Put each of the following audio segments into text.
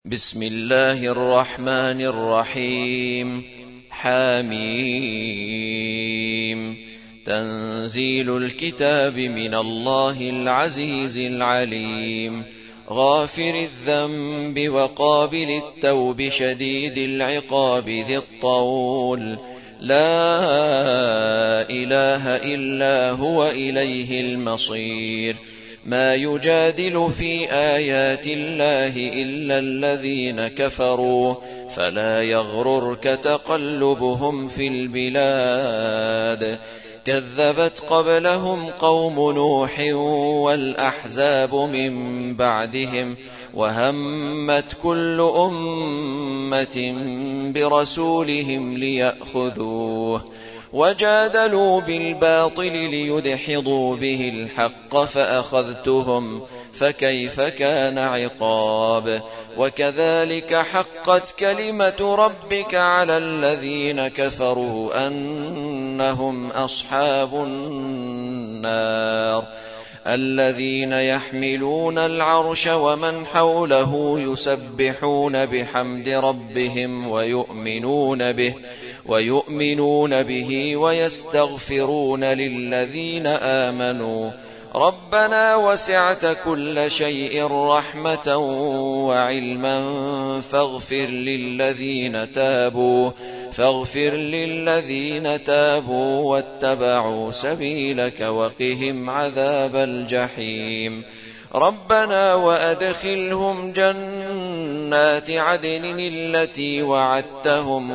بسم الله الرحمن الرحيم. حميم. تنزيل الكتاب من الله العزيز العليم، غافر الذنب وقابل التوب شديد العقاب ذي الطول، لا إله إلا هو إليه المصير. ما يجادل في آيات الله إلا الذين كفروا، فلا يغررك تقلبهم في البلاد. كذبت قبلهم قوم نوح والأحزاب من بعدهم، وهمت كل أمة برسولهم ليأخذوه، وجادلوا بالباطل ليدحضوا به الحق فأخذتهم، فكيف كان عقاب. وكذلك حقت كلمة ربك على الذين كفروا أنهم أصحاب النار. الذين يحملون العرش ومن حوله يسبحون بحمد ربهم ويؤمنون به ويستغفرون للذين آمنوا ربنا وسعت كل شيء رحمة وعلما فاغفر للذين تابوا واتبعوا سبيلك وقهم عذاب الجحيم. ربنا وأدخلهم جنات عدن التي وعدتهم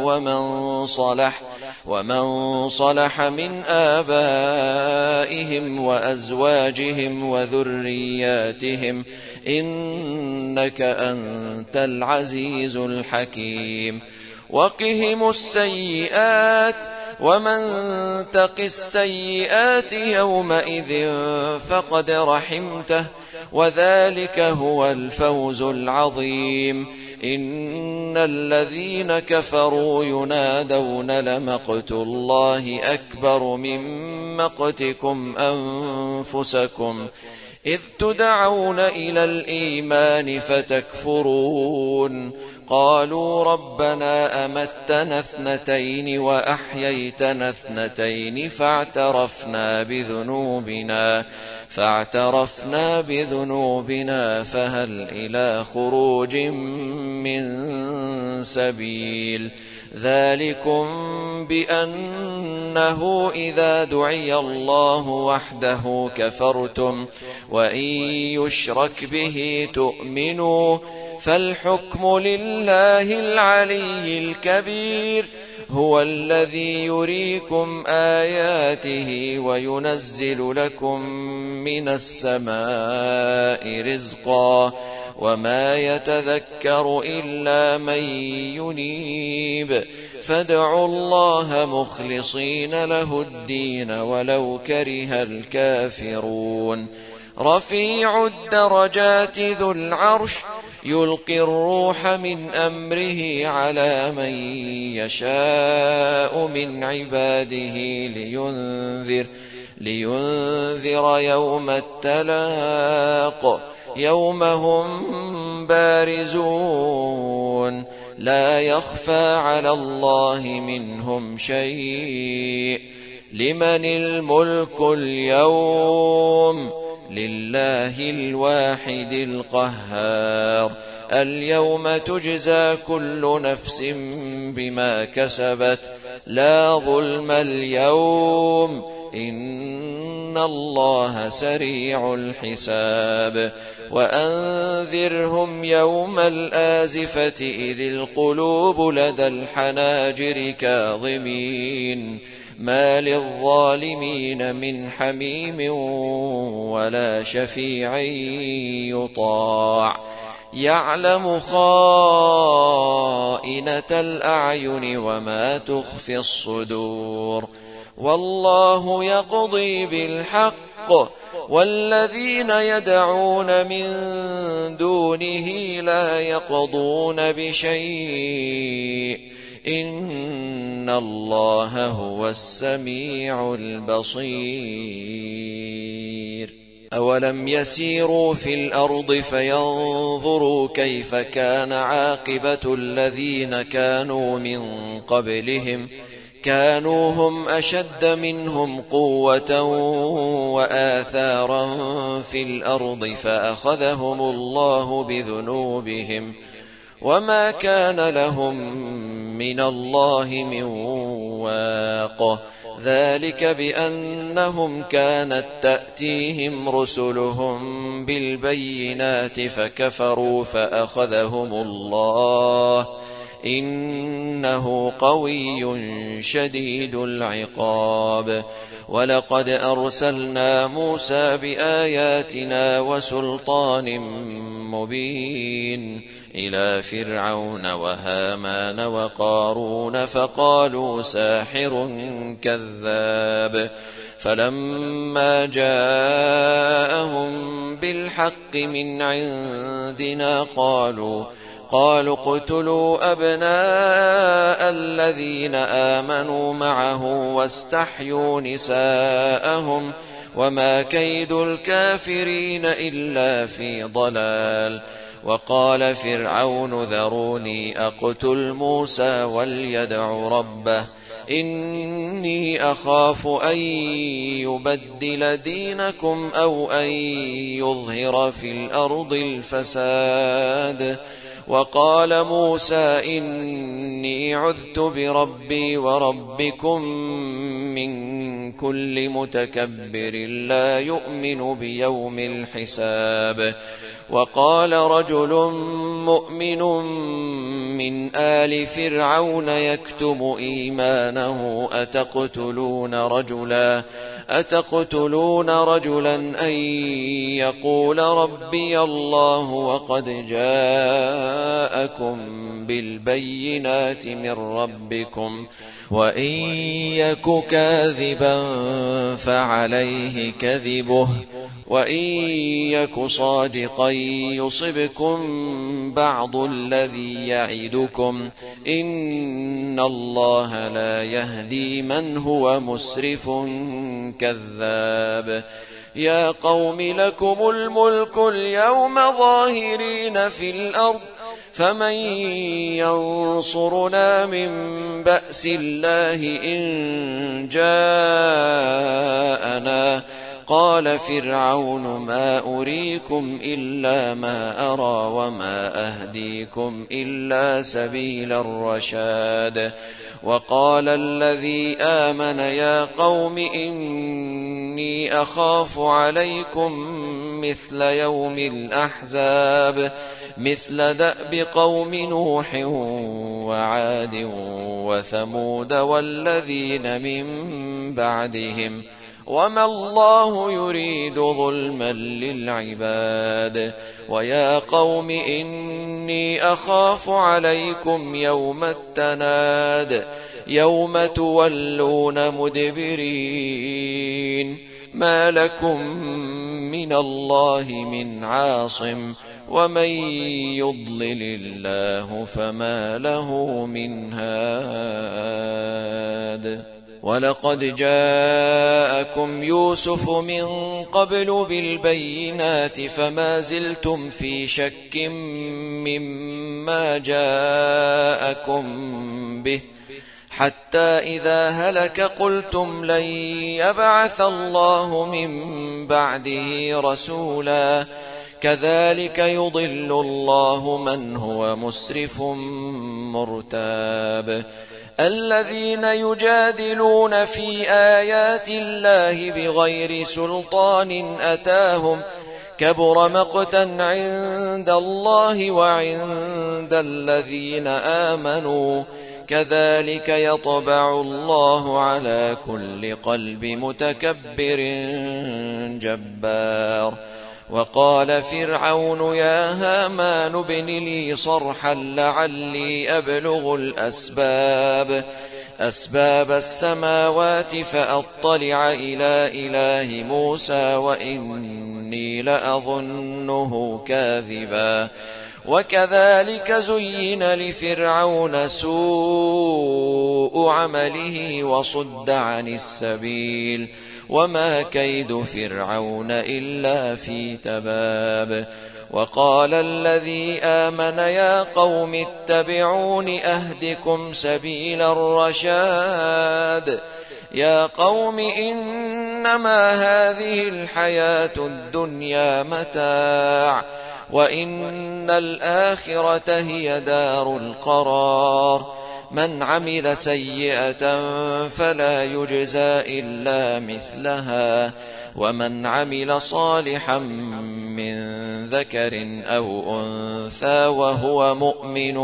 ومن صلح من آبائهم وأزواجهم وذرياتهم إنك أنت العزيز الحكيم. وقهم السيئات ومن تق السيئات يومئذ فقد رحمته، وذلك هو الفوز العظيم. إن الذين كفروا ينادون لمقت الله أكبر من مقتكم أنفسكم إذ تدعون إلى الإيمان فتكفرون. قالوا ربنا أمتنا اثنتين وأحييتنا اثنتين فاعترفنا بذنوبنا فهل إلى خروج من سبيل. ذلكم بأنه إذا دعي الله وحده كفرتم، وإن يشرك به تؤمنوا، فالحكم لله العلي الكبير. هو الذي يريكم آياته وينزل لكم من السماء رزقا، وما يتذكر إلا من ينيب. فادعوا الله مخلصين له الدين ولو كره الكافرون. رفيع الدرجات ذو العرش يلقي الروح من أمره على من يشاء من عباده لينذر يوم التلاق، يوم هم بارزون لا يخفى على الله منهم شيء. لمن الملك اليوم؟ لله الواحد القهار. اليوم تجزى كل نفس بما كسبت، لا ظلم اليوم إن الله سريع الحساب. وأنذرهم يوم الآزفة إذ القلوب لدى الحناجر كاظمين، ما للظالمين من حميم ولا شفيع يطاع. يعلم خائنة الأعين وما تخفي الصدور، والله يقضي بالحق، والذين يدعون من دونه لا يقضون بشيء، إن الله هو السميع البصير. أولم يسيروا في الأرض فينظروا كيف كان عاقبة الذين كانوا من قبلهم كانوا هم أشد منهم قوة وآثارا في الأرض فأخذهم الله بذنوبهم وما كان لهم من الله من واق ذلك بأنهم كانت تأتيهم رسلهم بالبينات فكفروا فأخذهم الله إنه قوي شديد العقاب ولقد أرسلنا موسى بآياتنا وسلطان مبين إلى فرعون وهامان وقارون فقالوا ساحر كذاب فلما جاءهم بالحق من عندنا قالوا اقتلوا أبناء الذين آمنوا معه واستحيوا نساءهم وما كيد الكافرين إلا في ضلال وقال فرعون ذروني أقتل موسى وليدع ربه إني أخاف أن يبدل دينكم أو أن يظهر في الأرض الفساد وقال موسى إني عذت بربي وربكم من كل متكبر لا يؤمن بيوم الحساب وقال رجل مؤمن من آل فرعون يكتم إيمانه أتقتلون رجلا أن يقول ربي الله وقد جاءكم بالبينات من ربكم وإن يك كاذبا فعليه كذبه وإن يك صادقا يصبكم بعض الذي يعدكم إن الله لا يهدي من هو مسرف كذاب يا قوم لكم الملك اليوم ظاهرين في الأرض فمن ينصرنا من بأس الله إن جاءنا قال فرعون ما أريكم إلا ما أرى وما أهديكم إلا سبيل الرشاد وقال الذي آمن يا قوم إني أخاف عليكم مثل يوم الأحزاب مثل دأب قوم نوح وعاد وثمود والذين من بعدهم وما الله يريد ظلما للعباد ويا قوم إني أخاف عليكم يوم التناد يوم تولون مدبرين ما لكم من الله من عاصم ومن يضلل الله فما له من هاد ولقد جاءكم يوسف من قبل بالبينات فما زلتم في شك مما جاءكم به حتى إذا هلك قلتم لن يبعث الله من بعده رسولا كذلك يضل الله من هو مسرف مرتاب الذين يجادلون في آيات الله بغير سلطان أتاهم كبر مقتا عند الله وعند الذين آمنوا كذلك يطبع الله على كل قلب متكبر جبار وقال فرعون يا هامان ابن لي صرحا لعلي أبلغ أسباب السماوات فأطلع إلى إله موسى وإني لأظنه كاذبا وكذلك زين لفرعون سوء عمله وصد عن السبيل وما كيد فرعون إلا في تباب. وقال الذي آمن يا قوم اتبعون أهدكم سبيل الرشاد. يا قوم إنما هذه الحياة الدنيا متاع وإن الآخرة هي دار القرار. من عمل سيئة فلا يجزى إلا مثلها ومن عمل صالحا من ذكر أو أنثى وهو مؤمن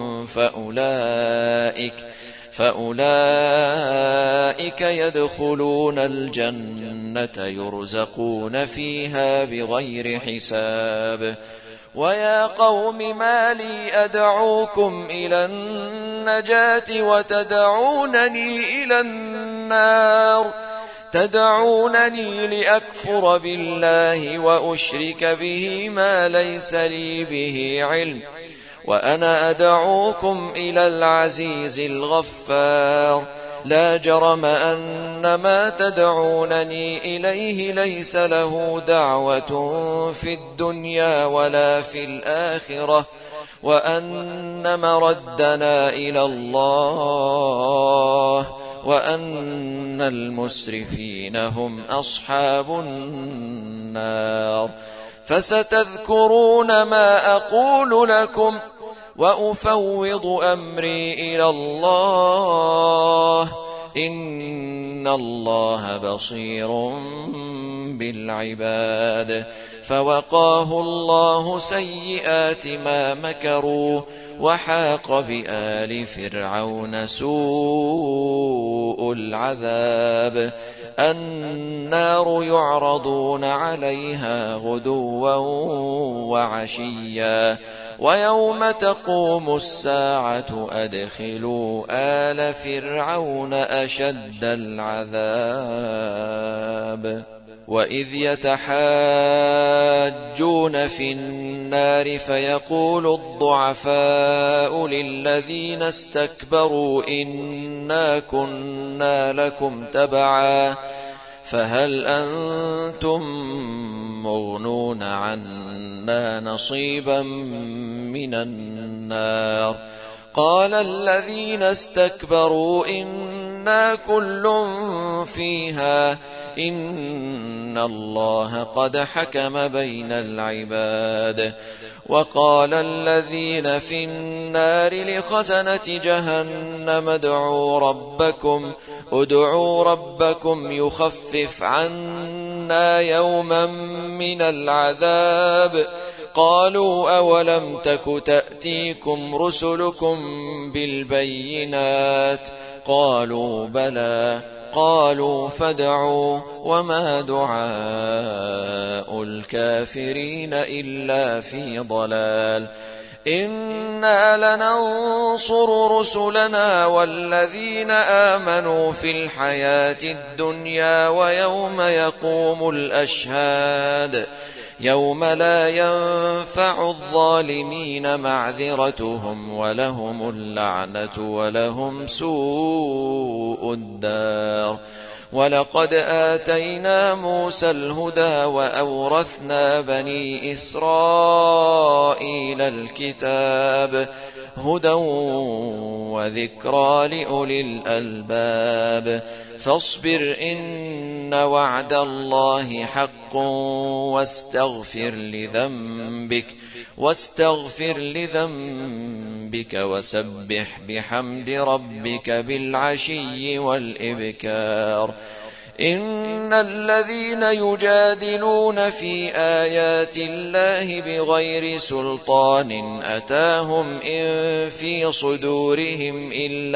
فأولئك يدخلون الجنة يرزقون فيها بغير حساب. ويا قوم ما لي أدعوكم إلى النجاة وتدعونني إلى النار؟ تدعونني لأكفر بالله وأشرك به ما ليس لي به علم وأنا أدعوكم إلى العزيز الغفار. لا جرم أن ما تدعونني إليه ليس له دعوة في الدنيا ولا في الآخرة وأن مردنا إلى الله وأن المسرفين هم أصحاب النار. فستذكرون ما أقول لكم وأفوض أمري إلى الله إن الله بصير بالعباد. فوقاه الله سيئات ما مكروا وحاق بآل فرعون سوء العذاب. النار يعرضون عليها غدوا وعشيا ويوم تقوم الساعة أدخلوا آل فرعون أشد العذاب. وإذ يتحاجون في النار فيقول الضعفاء للذين استكبروا إنا كنا لكم تبعا فهل أنتم مغنون عنا نصيبا من النار؟ قال الذين استكبروا إنا كل فيها إن الله قد حكم بين العباد. وقال الذين في النار لخزنة جهنم ادعوا ربكم يخفف عنا يوما من العذاب. قالوا أولم تك تأتيكم رسلكم بالبينات؟ قالوا بلى. قالوا فادعوا وما دعاء الكافرين إلا في ضلال. إنا لننصر رسلنا والذين آمنوا في الحياة الدنيا ويوم يقوم الأشهاد يوم لا ينفع الظالمين معذرتهم ولهم اللعنة ولهم سوء الدار. ولقد آتينا موسى الهدى وأورثنا بني إسرائيل الكتاب هدى وذكرى لأولي الألباب. فاصبر إن وعد الله حق واستغفر لذنبك وسبح بحمد ربك بالعشي والإبكار. إن الذين يجادلون في آيات الله بغير سلطان أتاهم إن في صدورهم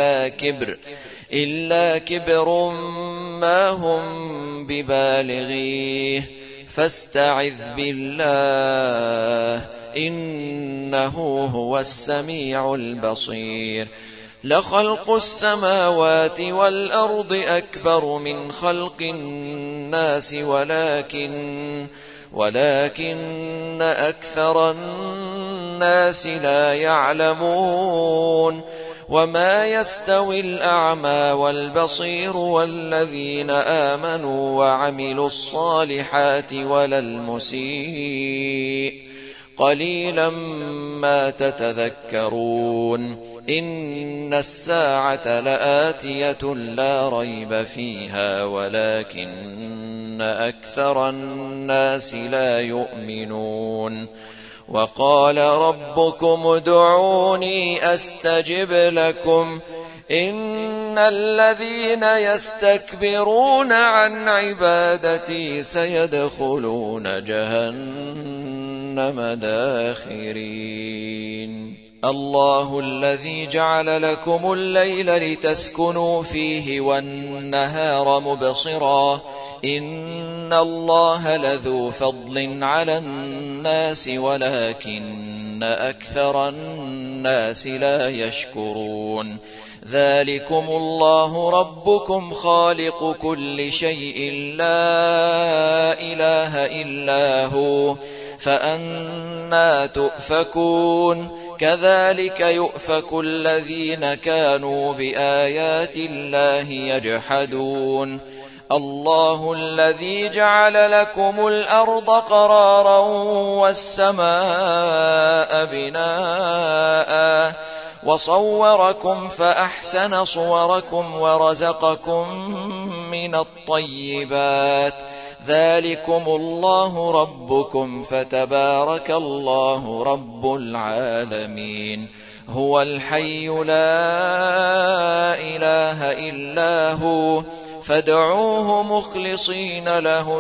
إلا كبر ما هم ببالغيه فاستعذ بالله إنه هو السميع البصير. لخلق السماوات والأرض أكبر من خلق الناس ولكن أكثر الناس لا يعلمون. وما يستوي الأعمى والبصير والذين آمنوا وعملوا الصالحات ولا المسيء قليلا ما تتذكرون إن الساعة لآتية لا ريب فيها ولكن أكثر الناس لا يؤمنون وقال ربكم ادعوني أستجب لكم إن الذين يستكبرون عن عبادتي سيدخلون جهنم داخرين الله الذي جعل لكم الليل لتسكنوا فيه والنهار مبصرا إن الله لذو فضل على الناس ولكن أكثر الناس لا يشكرون ذلكم الله ربكم خالق كل شيء لا إله إلا هو فأنى تؤفكون كذلك يؤفك الذين كانوا بآيات الله يجحدون الله الذي جعل لكم الأرض قرارا والسماء بناء وصوركم فأحسن صوركم ورزقكم من الطيبات ذلكم الله ربكم فتبارك الله رب العالمين هو الحي لا إله إلا هو فادعوه مخلصين له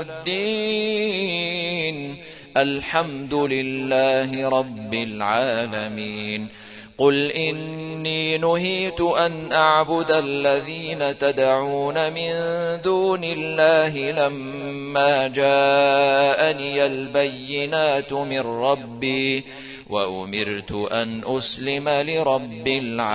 الدين الحمد لله رب العالمين قل إني نهيت أن أعبد الذين تدعون من دون الله لما جاءني البينات من ربي وأمرت أن أسلم لرب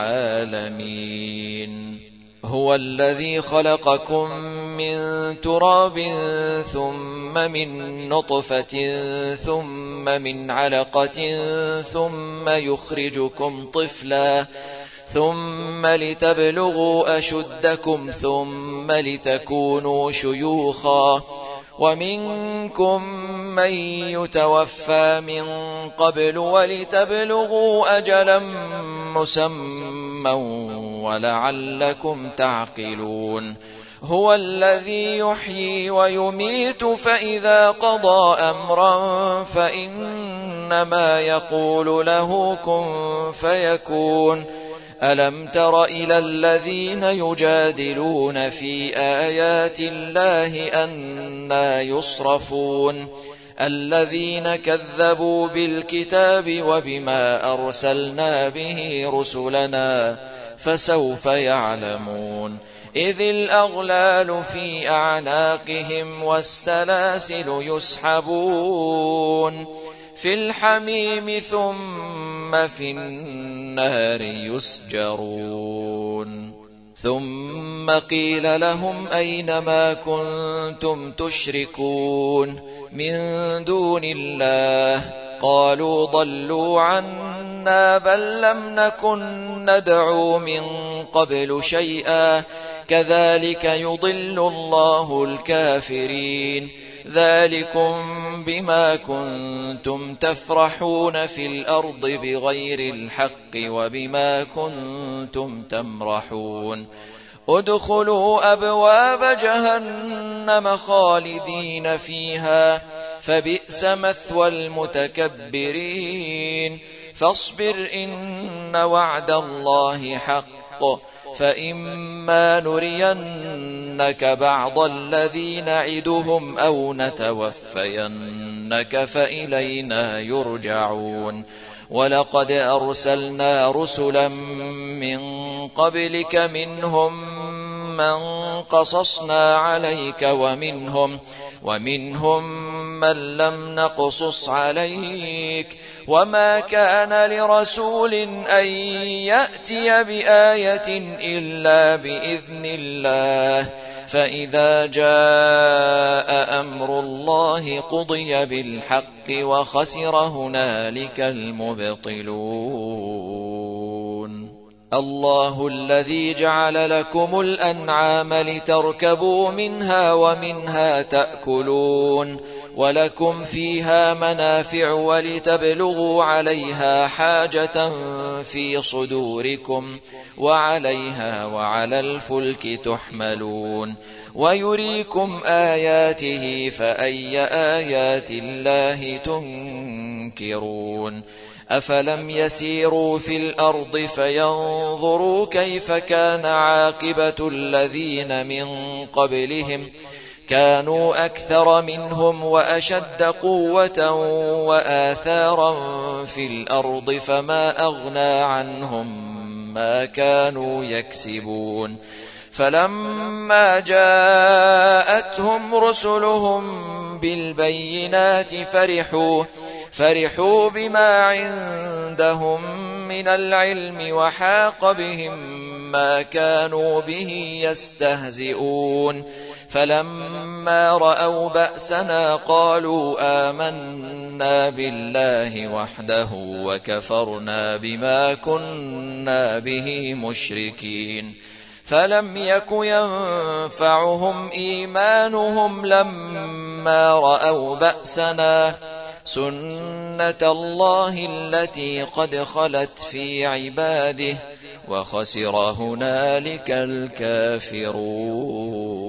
العالمين هو الذي خلقكم من تراب ثم من نطفة ثم من علقة ثم يخرجكم طفلا ثم لتبلغوا أشدكم ثم لتكونوا شيوخا ومنكم من يتوفى من قبل ولتبلغوا أجلا مسمى ولعلكم تعقلون هو الذي يحيي ويميت فإذا قضى أمرا فإنما يقول له كن فيكون ألم تر إلى الذين يجادلون في آيات الله أنى يصرفون الذين كذبوا بالكتاب وبما أرسلنا به رسلنا فسوف يعلمون إذ الأغلال في أعناقهم والسلاسل يسحبون في الحميم ثم في النار يسجرون ثم قيل لهم أين ما كنتم تشركون من دون الله قالوا ضلوا عنا بل لم نكن ندعو من قبل شيئا كذلك يضل الله الكافرين ذلكم بما كنتم تفرحون في الأرض بغير الحق وبما كنتم تمرحون ادخلوا أبواب جهنم خالدين فيها فبئس مثوى المتكبرين فاصبر إن وعد الله حق فإما نرينك بعض الذي نعدهم أو نتوفينك فإلينا يرجعون ولقد أرسلنا رسلا من قبلك منهم من قصصنا عليك ومنهم من لم نقصص عليك وما كان لرسول أن يأتي بآية إلا بإذن الله فإذا جاء أمر الله قضي بالحق وخسر هنالك المبطلون الله الذي جعل لكم الأنعام لتركبوا منها ومنها تأكلون ولكم فيها منافع ولتبلغوا عليها حاجة في صدوركم وعليها وعلى الفلك تحملون ويريكم آياته فأي آيات الله تنكرون أفلم يسيروا في الأرض فينظروا كيف كان عاقبة الذين من قبلهم كانوا أكثر منهم وأشد قوة وآثارا في الأرض فما أغنى عنهم ما كانوا يكسبون فلما جاءتهم رسلهم بالبينات فرحوا بما عندهم من العلم وحاق بهم ما كانوا به يستهزئون فلما رأوا بأسنا قالوا آمنا بالله وحده وكفرنا بما كنا به مشركين فلم يك ينفعهم إيمانهم لما رأوا بأسنا سنة الله التي قد خلت في عباده وخسر هنالك الكافرون.